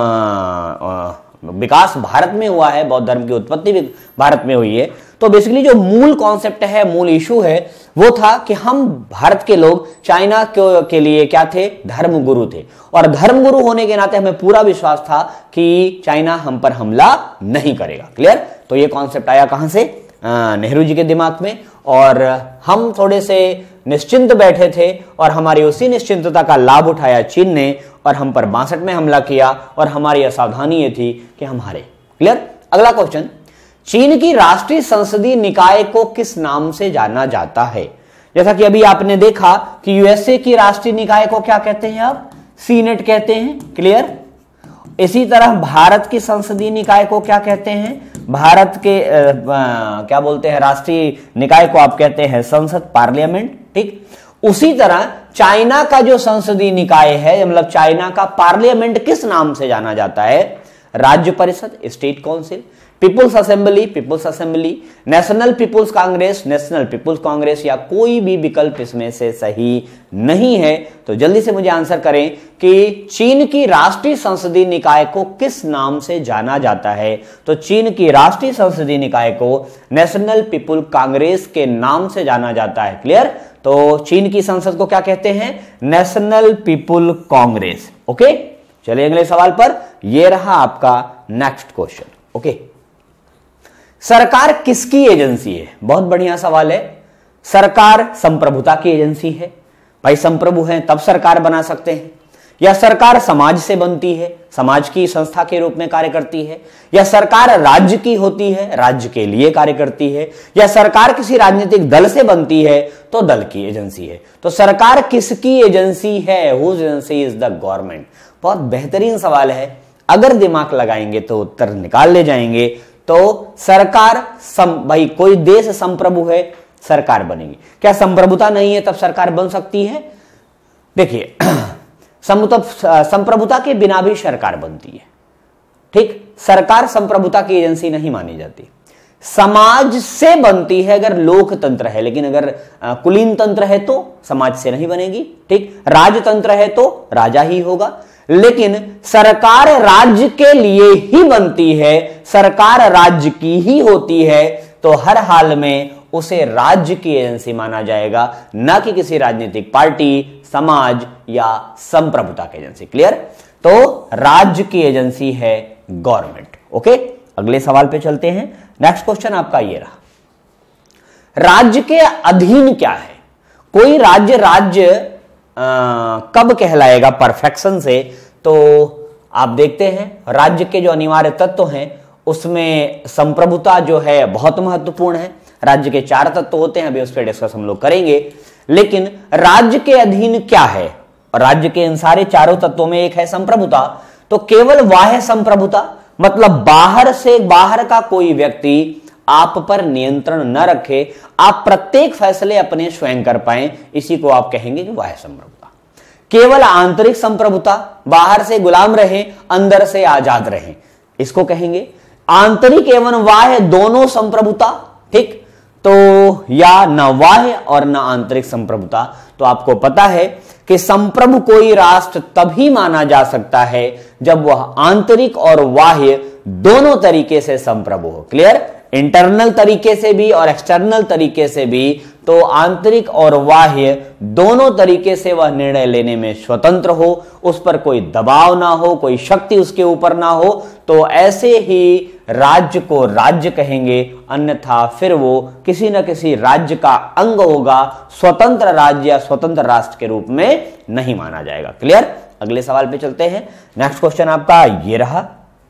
विकास भारत में हुआ है, बौद्ध धर्म की उत्पत्ति भी भारत में हुई है। तो बेसिकली जो मूल कॉन्सेप्ट है, मूल इशू है, वो था कि हम भारत के लोग चाइना के लिए क्या थे? धर्म गुरु थे। और धर्म गुरु होने के नाते हमें पूरा विश्वास था कि चाइना हम पर हमला नहीं करेगा। क्लियर? तो ये कॉन्सेप्ट आया कहां से? नेहरू जी के दिमाग में। और हम थोड़े से निश्चिंत बैठे थे और हमारी उसी निश्चिंतता का लाभ उठाया चीन ने और हम पर 62 में हमला किया और हमारी असावधानी ये थी कि हम हारे। क्लियर? अगला क्वेश्चन, चीन की राष्ट्रीय संसदीय निकाय को किस नाम से जाना जाता है? जैसा कि अभी आपने देखा कि यूएसए की राष्ट्रीय निकाय को क्या कहते हैं? आप सीनेट कहते हैं। क्लियर? इसी तरह भारत की संसदीय निकाय को क्या कहते हैं? भारत के क्या बोलते हैं? राष्ट्रीय निकाय को आप कहते हैं संसद, पार्लियामेंट। ठीक उसी तरह चाइना का जो संसदीय निकाय है, मतलब चाइना का पार्लियामेंट किस नाम से जाना जाता है? राज्य परिषद, state council, people's assembly, national people's congress, या कोई भी विकल्प इसमें से सही नहीं है। तो जल्दी से मुझे आंसर करें कि चीन की राष्ट्रीय संसदीय निकाय को किस नाम से जाना जाता है। तो चीन की राष्ट्रीय संसदीय निकाय को नेशनल पीपुल कांग्रेस के नाम से जाना जाता है। क्लियर? तो चीन की संसद को क्या कहते हैं? National people Congress. ओके, चलिए अगले सवाल पर। यह रहा आपका नेक्स्ट क्वेश्चन। ओके, सरकार किसकी एजेंसी है? बहुत बढ़िया सवाल है। सरकार संप्रभुता की एजेंसी है। भाई संप्रभु हैं तब सरकार बना सकते हैं। या सरकार समाज से बनती है, समाज की संस्था के रूप में कार्य करती है। या सरकार राज्य की होती है, राज्य के लिए कार्य करती है। या सरकार किसी राजनीतिक दल से बनती है तो दल की एजेंसी है। तो सरकार किसकी एजेंसी है? Whose agency is the government. बहुत बेहतरीन सवाल है, अगर दिमाग लगाएंगे तो उत्तर निकाल ले जाएंगे। तो सरकार भाई कोई देश संप्रभु है, सरकार बनेगी। क्या संप्रभुता नहीं है तब सरकार बन सकती है? देखिए संप्रभुता के बिना भी सरकार बनती है। ठीक, सरकार संप्रभुता की एजेंसी नहीं मानी जाती। समाज से बनती है अगर लोकतंत्र है, लेकिन अगर कुलीन तंत्र है तो समाज से नहीं बनेगी। ठीक, राजतंत्र है तो राजा ही होगा। लेकिन सरकार राज्य के लिए ही बनती है, सरकार राज्य की ही होती है, तो हर हाल में उसे राज्य की एजेंसी माना जाएगा, न कि किसी राजनीतिक पार्टी, समाज या संप्रभुता की एजेंसी। क्लियर? तो राज्य की एजेंसी है गवर्नमेंट। ओके, अगले सवाल पे चलते हैं। नेक्स्ट क्वेश्चन आपका ये रहा, राज्य के अधीन क्या है? कोई राज्य कब कहलाएगा परफेक्शन से? तो आप देखते हैं राज्य के जो अनिवार्य तत्व हैं उसमें संप्रभुता जो है बहुत महत्वपूर्ण है। राज्य के 4 तत्व होते हैं, अभी उस पर डिस्कस हम लोग करेंगे। लेकिन राज्य के अधीन क्या है? राज्य के इन सारे चारों तत्वों में एक है संप्रभुता। तो केवल बाह्य संप्रभुता, मतलब बाहर का कोई व्यक्ति आप पर नियंत्रण न रखे, आप प्रत्येक फैसले अपने स्वयं कर पाए, इसी को आप कहेंगे कि बाह्य संप्रभुता। केवल आंतरिक संप्रभुता, बाहर से गुलाम रहे, अंदर से आजाद रहे, इसको कहेंगे आंतरिक एवं बाह्य दोनों संप्रभुता। ठीक, तो या न बाह्य और न आंतरिक संप्रभुता। तो आपको पता है कि संप्रभु कोई राष्ट्र तभी माना जा सकता है जब वह आंतरिक और बाह्य दोनों तरीके से संप्रभु हो। क्लियर? इंटरनल तरीके से भी और एक्सटर्नल तरीके से भी। तो आंतरिक और बाह्य दोनों तरीके से वह निर्णय लेने में स्वतंत्र हो, उस पर कोई दबाव ना हो, कोई शक्ति उसके ऊपर ना हो, तो ऐसे ही राज्य को राज्य कहेंगे। अन्यथा फिर वो किसी न किसी राज्य का अंग होगा, स्वतंत्र राज्य या स्वतंत्र राष्ट्र के रूप में नहीं माना जाएगा। क्लियर? अगले सवाल पे चलते हैं। नेक्स्ट क्वेश्चन आपका ये रहा।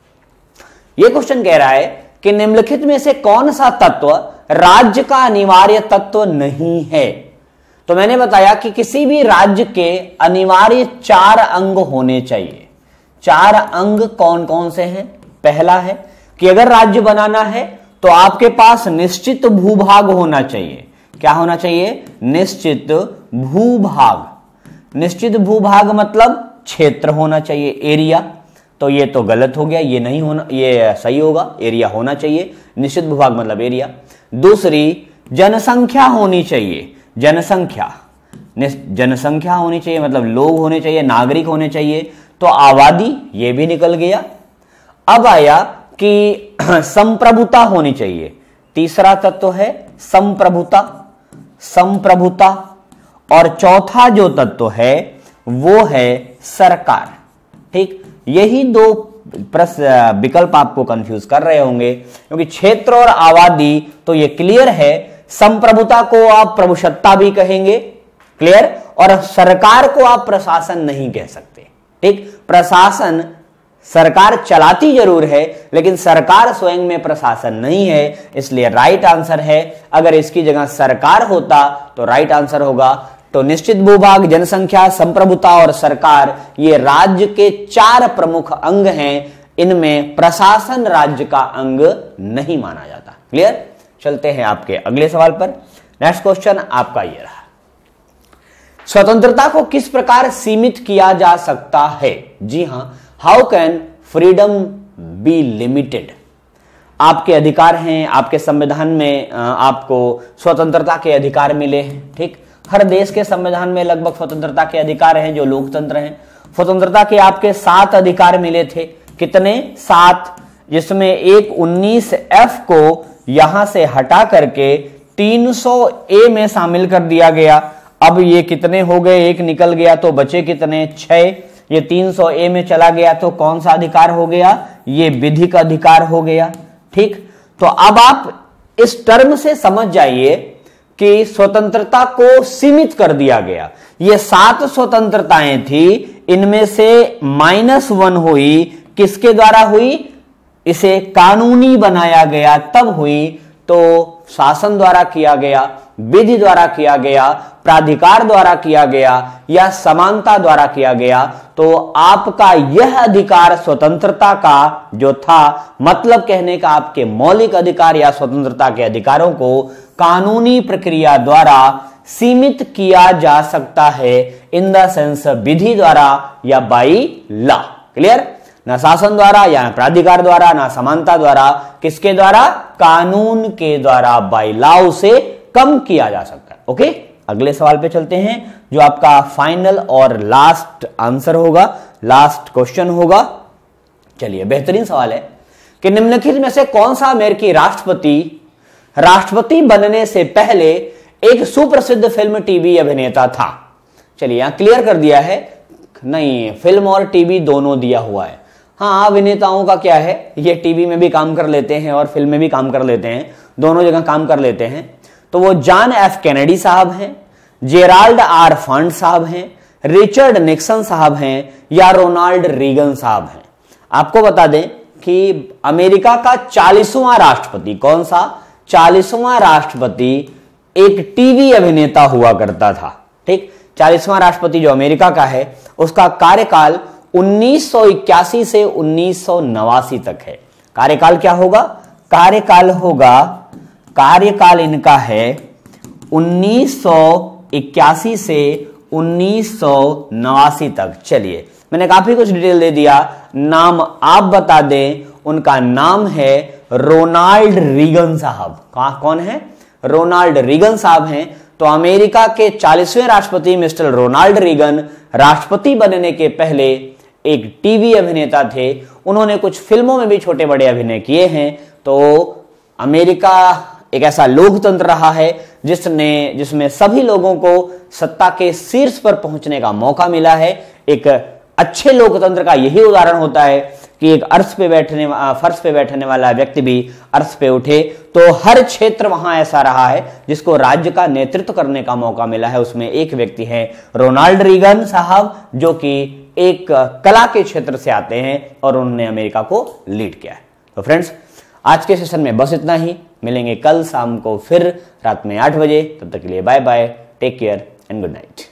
ये क्वेश्चन कह रहा है कि निम्नलिखित में से कौन सा तत्व राज्य का अनिवार्य तत्व नहीं है? तो मैंने बताया कि किसी भी राज्य के अनिवार्य 4 अंग होने चाहिए। 4 अंग कौन कौन से हैं? पहला है कि अगर राज्य बनाना है तो आपके पास निश्चित भूभाग होना चाहिए। क्या होना चाहिए? निश्चित भूभाग। निश्चित भूभाग मतलब क्षेत्र होना चाहिए, एरिया। तो ये तो गलत हो गया, ये नहीं होना, ये सही होगा, एरिया होना चाहिए। निश्चित भूभाग मतलब एरिया। दूसरी, जनसंख्या होनी चाहिए। जनसंख्या होनी चाहिए मतलब लोग होने चाहिए, नागरिक होने चाहिए। तो आबादी, ये भी निकल गया। अब आया कि संप्रभुता होनी चाहिए। तीसरा तत्व है संप्रभुता। और चौथा जो तत्व है वो है सरकार। ठीक, यही 2 विकल्प आपको कंफ्यूज कर रहे होंगे, क्योंकि क्षेत्र और आबादी तो ये क्लियर है। संप्रभुता को आप प्रभुसत्ता भी कहेंगे। क्लियर? और सरकार को आप प्रशासन नहीं कह सकते। ठीक, प्रशासन सरकार चलाती जरूर है, लेकिन सरकार स्वयं में प्रशासन नहीं है। इसलिए राइट आंसर है, अगर इसकी जगह सरकार होता तो राइट आंसर होगा। तो निश्चित भूभाग, जनसंख्या, संप्रभुता और सरकार, ये राज्य के 4 प्रमुख अंग हैं। इनमें प्रशासन राज्य का अंग नहीं माना जाता। क्लियर? चलते हैं आपके अगले सवाल पर। नेक्स्ट क्वेश्चन आपका ये रहा, स्वतंत्रता को किस प्रकार सीमित किया जा सकता है? जी हां, how can freedom be limited. आपके अधिकार हैं, आपके संविधान में आपको स्वतंत्रता के अधिकार मिले हैं। ठीक, हर देश के संविधान में लगभग स्वतंत्रता के अधिकार हैं जो लोकतंत्र हैं। स्वतंत्रता के आपके 7 अधिकार मिले थे। कितने? 7, जिसमें एक 19F को यहां से हटा करके 300A में शामिल कर दिया गया। अब ये कितने हो गए? एक निकल गया तो बचे कितने? 6। ये 300A में चला गया तो कौन सा अधिकार हो गया? ये विधिक अधिकार हो गया। ठीक, तो अब आप इस टर्म से समझ जाइए कि स्वतंत्रता को सीमित कर दिया गया। ये 7 स्वतंत्रताएं थी, इनमें से -1 हुई। किसके द्वारा हुई? इसे कानूनी बनाया गया तब हुई। तो शासन द्वारा किया गया, विधि द्वारा किया गया, प्राधिकार द्वारा किया गया या समानता द्वारा किया गया, तो आपका यह अधिकार स्वतंत्रता का जो था, मतलब कहने का आपके मौलिक अधिकार या स्वतंत्रता के अधिकारों को कानूनी प्रक्रिया द्वारा सीमित किया जा सकता है, इन द सेंस विधि द्वारा या बाई लॉ। क्लियर? ना शासन द्वारा या प्राधिकार द्वारा, ना समानता द्वारा, किसके द्वारा? कानून के द्वारा, बाई लॉ से कम किया जा सकता है। ओके, अगले सवाल पे चलते हैं जो आपका फाइनल और लास्ट आंसर होगा, लास्ट क्वेश्चन होगा। चलिए, बेहतरीन सवाल है कि निम्नलिखित में से कौन सा अमेरिकी राष्ट्रपति बनने से पहले एक सुप्रसिद्ध फिल्म टीवी अभिनेता था? चलिए, यहां क्लियर कर दिया है, नहीं फिल्म और टीवी दोनों दिया हुआ है। हाँ, अभिनेताओं का क्या है, ये टीवी में भी काम कर लेते हैं और फिल्म में भी काम कर लेते हैं, दोनों जगह काम कर लेते हैं। तो वो जॉन एफ कैनेडी साहब हैं, जेराल्ड आर फंड साहब हैं, रिचर्ड निक्सन साहब हैं या रोनाल्ड रीगन साहब हैं। आपको बता दें कि अमेरिका का 40वां राष्ट्रपति, कौन सा? 40वां राष्ट्रपति एक टीवी अभिनेता हुआ करता था। ठीक, 40वां राष्ट्रपति जो अमेरिका का है उसका कार्यकाल 1981 से 1989 तक है। कार्यकाल क्या होगा? कार्यकाल इनका है 1981 से 1989 तक। चलिए, मैंने काफी कुछ डिटेल दे दिया, नाम आप बता दें। उनका नाम है रोनाल्ड रीगन साहब। कौन है? रोनाल्ड रीगन साहब हैं। तो अमेरिका के 40वें राष्ट्रपति मिस्टर रोनाल्ड रीगन राष्ट्रपति बनने के पहले एक टीवी अभिनेता थे। उन्होंने कुछ फिल्मों में भी छोटे बड़े अभिनय किए हैं। तो अमेरिका एक ऐसा लोकतंत्र रहा है जिसमें सभी लोगों को सत्ता के शीर्ष पर पहुंचने का मौका मिला है। एक अच्छे लोकतंत्र का यही उदाहरण होता है कि एक फर्श पे बैठने वाला व्यक्ति भी अर्श पे उठे। तो हर क्षेत्र वहां ऐसा रहा है जिसको राज्य का नेतृत्व करने का मौका मिला है। उसमें एक व्यक्ति है रोनाल्ड रीगन साहब, जो कि एक कला के क्षेत्र से आते हैं और उन्होंने अमेरिका को लीड किया है। तो फ्रेंड्स, आज के सेशन में बस इतना ही। मिलेंगे कल शाम को फिर रात में 8 बजे। तब तक के लिए bye bye, take care and good night.